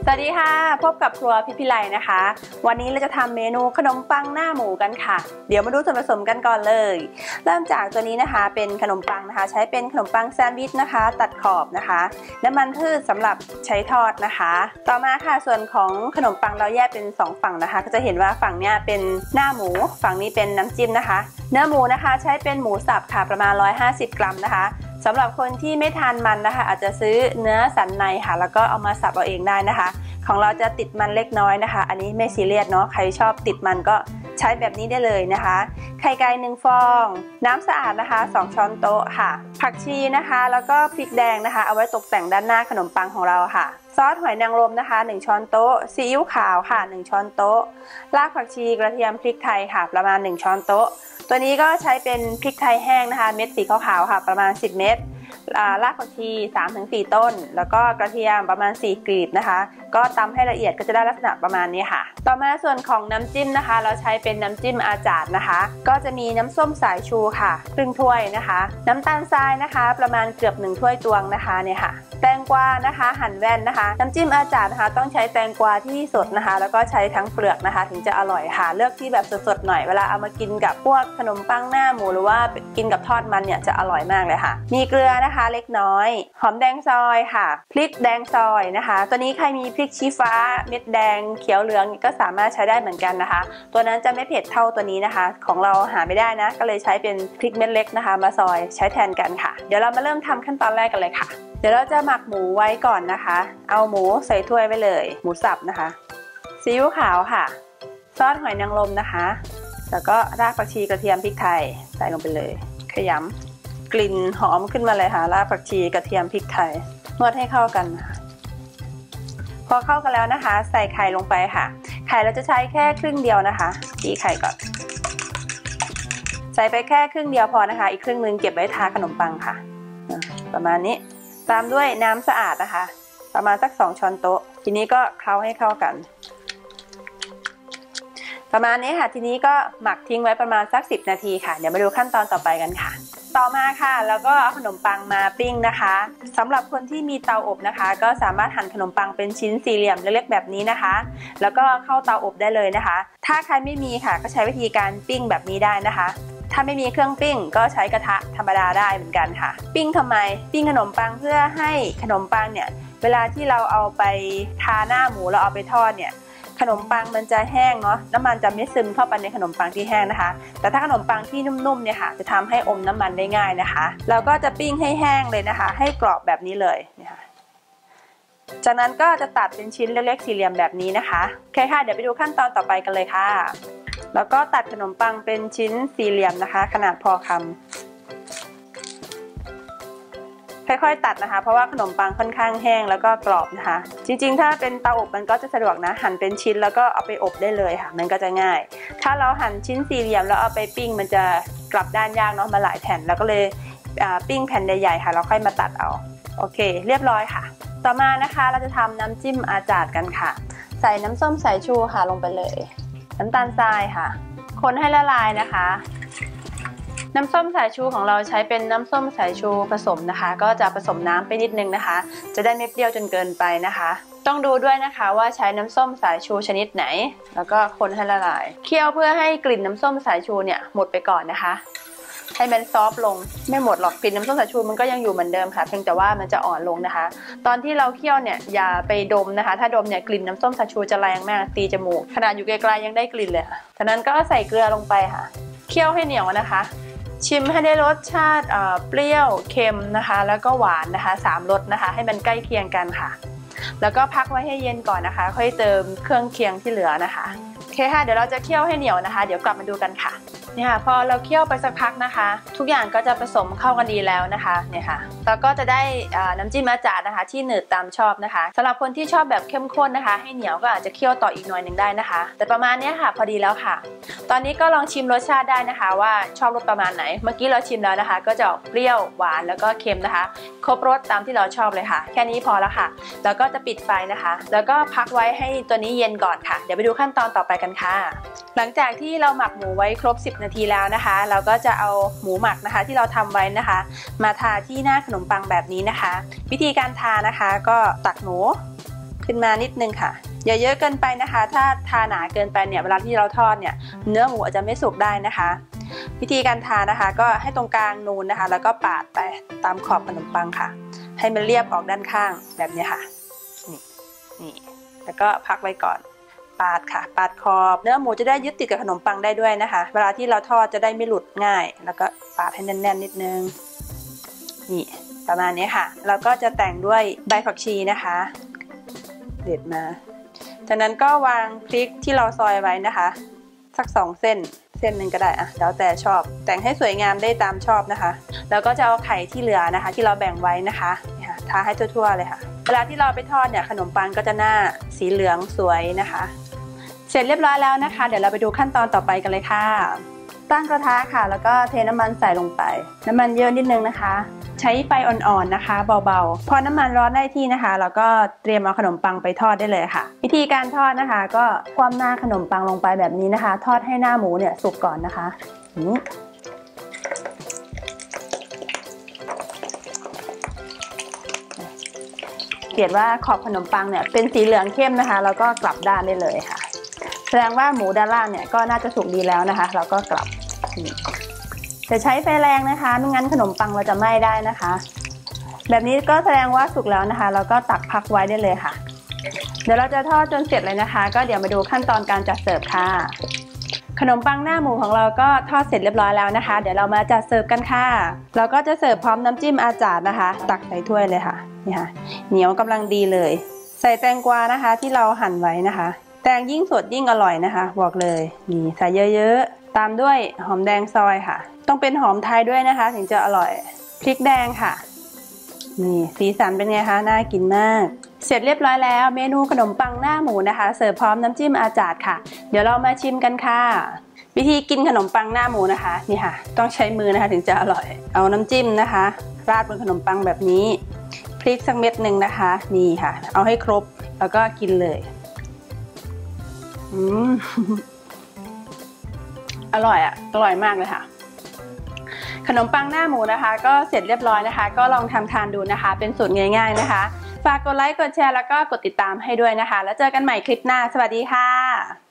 สวัสดีค่ะพบกับครัวพิไลนะคะวันนี้เราจะทำเมนูขนมปังหน้าหมูกันค่ะเดี๋ยวมาดูส่วนผสมกันก่อนเลยเริ่มจากตัวนี้นะคะเป็นขนมปังนะคะใช้เป็นขนมปังแซนด์วิชนะคะตัดขอบนะคะน้ำมันพืชสำหรับใช้ทอดนะคะต่อมาค่ะส่วนของขนมปังเราแยกเป็น2ฝั่งนะคะก็จะเห็นว่าฝั่งนี้เป็นหน้าหมูฝั่งนี้เป็นน้ำจิ้มนะคะเนื้อหมูนะคะใช้เป็นหมูสับค่ะประมาณ150 กรัมนะคะสำหรับคนที่ไม่ทานมันนะคะอาจจะซื้อเนื้อสันในค่ะแล้วก็เอามาสับเอาเองได้นะคะของเราจะติดมันเล็กน้อยนะคะอันนี้ไม่ซีเรียสเนาะใครชอบติดมันก็ใช้แบบนี้ได้เลยนะคะไข่ไก่1 ฟองน้ำสะอาดนะคะ2 ช้อนโต๊ะค่ะผักชีนะคะแล้วก็พริกแดงนะคะเอาไว้ตกแต่งด้านหน้าขนมปังของเราค่ะซอสหอยนางรมนะคะ1 ช้อนโต๊ะซีอิ๊วขาวค่ะ1 ช้อนโต๊ะรากผักชีกระเทียมพริกไทยค่ะประมาณ1 ช้อนโต๊ะตัวนี้ก็ใช้เป็นพริกไทยแห้งนะคะเม็ดสีขาวๆค่ะประมาณ10 เม็ดรากผักชี 3-4 ต้นแล้วก็กระเทียมประมาณ4 กลีบนะคะก็ตำให้ละเอียดก็จะได้ลักษณะประมาณนี้ค่ะต่อมาส่วนของน้ำจิ้มนะคะเราใช้เป็นน้ำจิ้มอาจารย์นะคะก็จะมีน้ำส้มสายชูค่ะครึ่งถ้วยนะคะน้ำตาลทรายนะคะประมาณเกือบ1 ถ้วยตวงนะคะเนี่ยค่ะแตงกวานะคะหั่นแว่นนะคะน้ำจิ้มอาจารย์นะคะต้องใช้แตงกวาที่สดนะคะแล้วก็ใช้ทั้งเปลือกนะคะถึงจะอร่อยค่ะเลือกที่แบบสดๆหน่อยเวลาเอามากินกับพวกขนมปังหน้าหมูหรือว่ากินกับทอดมันเนี่ยจะอร่อยมากเลยค่ะมีเกลือนะคะเล็กน้อยหอมแดงซอยค่ะพริกแดงซอยนะคะตัวนี้ใครมีพริกชี้ฟ้าเม็ดแดงเขียวเหลืองก็สามารถใช้ได้เหมือนกันนะคะตัวนั้นจะไม่เผ็ดเท่าตัวนี้นะคะของเราหาไม่ได้นะก็เลยใช้เป็นพริกเม็ดเล็กนะคะมาซอยใช้แทนกันค่ะเดี๋ยวเรามาเริ่มทำขั้นตอนแรกกันเลยค่ะเดี๋ยวเราจะหมักหมูไว้ก่อนนะคะเอาหมูใส่ถ้วยไว้เลยหมูสับนะคะซีอิ๊วขาวค่ะซอสหอยนางรมนะคะแล้วก็รากผักชีกระเทียมพริกไทยใส่ลงไปเลยขยำกลิ่นหอมขึ้นมาเลยค่ะรากผักชีกระเทียมพริกไทยนวดให้เข้ากันค่ะพอเข้ากันแล้วนะคะใส่ไข่ลงไปค่ะไข่เราจะใช้แค่ครึ่งเดียวนะคะตีไข่ก่อนใส่ไปแค่ครึ่งเดียวพอนะคะอีกครึ่งนึงเก็บไว้ทาขนมปังค่ะประมาณนี้ตามด้วยน้ำสะอาดนะคะประมาณสัก2 ช้อนโต๊ะทีนี้ก็เคล้าให้เข้ากันประมาณนี้ค่ะทีนี้ก็หมักทิ้งไว้ประมาณสัก10 นาทีค่ะเดี๋ยวมาดูขั้นตอนต่อไปกันค่ะต่อมาค่ะแล้วก็เอาขนมปังมาปิ้งนะคะสำหรับคนที่มีเตาอบนะคะก็สามารถหั่นขนมปังเป็นชิ้นสี่เหลี่ยมเล็กๆแบบนี้นะคะแล้วก็เข้าเตาอบได้เลยนะคะถ้าใครไม่มีค่ะก็ใช้วิธีการปิ้งแบบนี้ได้นะคะถ้าไม่มีเครื่องปิ้งก็ใช้กระทะธรรมดาได้เหมือนกันค่ะปิ้งทำไมปิ้งขนมปังเพื่อให้ขนมปังเนี่ยเวลาที่เราเอาไปทาหน้าหมูเราเอาไปทอดเนี่ยขนมปังมันจะแห้งเนาะน้ำมันจะไม่ซึมเข้าไปในขนมปังที่แห้งนะคะแต่ถ้าขนมปังที่นุ่มๆเนี่ยค่ะจะทำให้อมน้ำมันได้ง่ายนะคะเราก็จะปิ้งให้แห้งเลยนะคะให้กรอบแบบนี้เลยนะคะจากนั้นก็จะตัดเป็นชิ้นเล็กๆสี่เหลี่ยมแบบนี้นะคะโอเคค่ะเดี๋ยวไปดูขั้นตอนต่อไปกันเลยค่ะแล้วก็ตัดขนมปังเป็นชิ้นสี่เหลี่ยมนะคะขนาดพอคำค่อยๆตัดนะคะเพราะว่าขนมปังค่อนข้างแห้งแล้วก็กรอบนะคะจริงๆถ้าเป็นเตาอบมันก็จะสะดวกนะหั่นเป็นชิ้นแล้วก็เอาไปอบได้เลยค่ะมันก็จะง่ายถ้าเราหั่นชิ้นสี่เหลี่ยมแล้วเอาไปปิ้งมันจะกลับด้านยากเนาะมาหลายแผ่นแล้วก็เลยปิ้งแผ่นใหญ่ๆค่ะเราค่อยมาตัดเอาโอเคเรียบร้อยค่ะต่อมานะคะเราจะทำน้ำจิ้มอาจารย์กันค่ะใส่น้ำส้มสายชูค่ะลงไปเลยน้ำตาลทรายค่ะคนให้ละลายนะคะน้ำส้มสายชูของเราใช้เป็นน้ำส้มสายชูผสมนะคะก็จะผสมน้ำไปนิดนึงนะคะจะได้ไม่เปรี้ยวจนเกินไปนะคะต้องดูด้วยนะคะว่าใช้น้ำส้มสายชูชนิดไหนแล้วก็คนให้ละลายเคี่ยวเพื่อให้กลิ่นน้ำส้มสายชูเนี่ยหมดไปก่อนนะคะให้มันซอฟลงไม่หมดหรอกกลิ่นน้ำส้มสายชูมันก็ยังอยู่เหมือนเดิมค่ะเพียงแต่ว่ามันจะอ่อนลงนะคะตอนที่เราเคี่ยวเนี่ยอย่าไปดมนะคะถ้าดมเนี่ยกลิ่นน้ำส้มสายชูจะแรงมากตีจมูกขนาดอยู่ไกลๆยังได้กลิ่นเลยค่ะฉะนั้นก็ใส่เกลือลงไปค่ะเคี่ยวให้เหนียวนะคะชิมให้ได้รสชาติเปรี้ยวเค็มนะคะแล้วก็หวานนะคะ3 รสนะคะให้มันใกล้เคียงกันค่ะแล้วก็พักไว้ให้เย็นก่อนนะคะค่อยเติมเครื่องเคียงที่เหลือนะคะโอเคค่ะเดี๋ยวเราจะเคี่ยวให้เหนียวนะคะเดี๋ยวกลับมาดูกันค่ะเนี่ยค่ะพอเราเคี่ยวไปสักพักนะคะทุกอย่างก็จะผสมเข้ากันดีแล้วนะคะเนี่ยค่ะแล้วก็จะได้น้ำจิ้มอาจารย์นะคะที่หนืดตามชอบนะคะสำหรับคนที่ชอบแบบเข้มข้นนะคะให้เหนียวก็อาจจะเคี่ยวต่ออีกหน่อยหนึ่งได้นะคะแต่ประมาณนี้ค่ะพอดีแล้วค่ะตอนนี้ก็ลองชิมรสชาติได้นะคะว่าชอบรสประมาณไหนเมื่อกี้เราชิมแล้วนะคะก็จะเปรี้ยวหวานแล้วก็เค็มนะคะครบรสตามที่เราชอบเลยค่ะแค่นี้พอแล้วค่ะแล้วก็จะปิดไฟนะคะแล้วก็พักไว้ให้ตัวนี้เย็นก่อนค่ะเดี๋ยวไปดูขั้นตอนต่อไปกันค่ะหลังจากที่เราหมักหมูไว้ครบ10 นาทีแล้วนะคะเราก็จะเอาหมูหมักนะคะที่เราทำไว้นะคะมาทาที่หน้าขนมปังแบบนี้นะคะวิธีการทานะคะก็ตักหมูขึ้นมานิดนึงค่ะอย่าเยอะเกินไปนะคะถ้าทาหนาเกินไปเนี่ยเวลาที่เราทอดเนี่ยเนื้อหมูอาจจะไม่สุกได้นะคะวิธีการทานะคะก็ให้ตรงกลางนูนนะคะแล้วก็ปาดไปตามขอบขนมปังค่ะให้มันเรียบออกด้านข้างแบบนี้ค่ะนี่แล้วก็พักไว้ก่อนปาดค่ะปาดขอบเนื้อหมูจะได้ยึดติดกับขนมปังได้ด้วยนะคะเวลาที่เราทอดจะได้ไม่หลุดง่ายแล้วก็ปาดให้แน่นๆนิดนึงนี่ประมาณนี้ค่ะเราก็จะแต่งด้วยใบผักชีนะคะเด็ดมาจากนั้นก็วางพริกที่เราซอยไว้นะคะสัก2 เส้นหนึ่งก็ได้อะแล้วแต่ชอบแต่งให้สวยงามได้ตามชอบนะคะแล้วก็จะเอาไข่ที่เหลือนะคะที่เราแบ่งไว้นะคะทาให้ทั่วๆเลยค่ะเวลาที่เราไปทอดเนี่ยขนมปังก็จะหน้าสีเหลืองสวยนะคะเสร็จเรียบร้อยแล้วนะคะเดี๋ยวเราไปดูขั้นตอนต่อไปกันเลยค่ะตั้งกระทะค่ะแล้วก็เทน้ำมันใส่ลงไปน้ำมันเยอะนิดนึงนะคะใช้ไฟอ่อนๆนะคะเบาๆพอน้ำมันร้อนได้ที่นะคะแล้วก็เตรียมเอาขนมปังไปทอดได้เลยค่ะวิธีการทอดนะคะก็คว่ำหน้าขนมปังลงไปแบบนี้นะคะทอดให้หน้าหมูเนี่ยสุกก่อนนะคะเห็นว่าขอบขนมปังเนี่ยเป็นสีเหลืองเข้มนะคะแล้วก็กลับด้านได้เลยค่ะแสดงว่าหมูด้านล่างเนี่ยก็น่าจะสุกดีแล้วนะคะเราก็กลับจะใช้ไฟแรงนะคะไม่งั้นขนมปังเราจะไหม้ได้นะคะแบบนี้ก็แสดงว่าสุกแล้วนะคะเราก็ตักพักไว้ได้เลยค่ะเดี๋ยวเราจะทอดจนเสร็จเลยนะคะก็เดี๋ยวมาดูขั้นตอนการจัดเสิร์ฟค่ะขนมปังหน้าหมูของเราก็ทอดเสร็จเรียบร้อยแล้วนะคะเดี๋ยวเรามาจัดเสิร์ฟกันค่ะเราก็จะเสิร์ฟพร้อมน้ำจิ้มอาจารย์นะคะตักใส่ถ้วยเลยค่ะนี่ค่ะเหนียวกำลังดีเลยใส่แตงกวานะคะที่เราหั่นไว้นะคะแตงยิ่งสดยิ่งอร่อยนะคะบอกเลยนี่ใส่เยอะๆตามด้วยหอมแดงซอยค่ะต้องเป็นหอมไทยด้วยนะคะถึงจะอร่อยพริกแดงค่ะนี่สีสันเป็นไงคะน่ากินมากเสร็จเรียบร้อยแล้วเมนูขนมปังหน้าหมูนะคะเสิร์ฟพร้อมน้ำจิ้มอาจารย์ค่ะเดี๋ยวเรามาชิมกันค่ะวิธีกินขนมปังหน้าหมูนะคะนี่ค่ะต้องใช้มือนะคะถึงจะอร่อยเอาน้ำจิ้มนะคะราดบนขนมปังแบบนี้พริกสักเม็ดหนึ่งนะคะนี่ค่ะเอาให้ครบแล้วก็กินเลยอร่อยอ่ะอร่อยมากเลยค่ะขนมปังหน้าหมูนะคะก็เสร็จเรียบร้อยนะคะก็ลองทำทานดูนะคะเป็นสูตรง่ายๆนะคะฝากกดไลค์กดแชร์แล้วก็กดติดตามให้ด้วยนะคะแล้วเจอกันใหม่คลิปหน้าสวัสดีค่ะ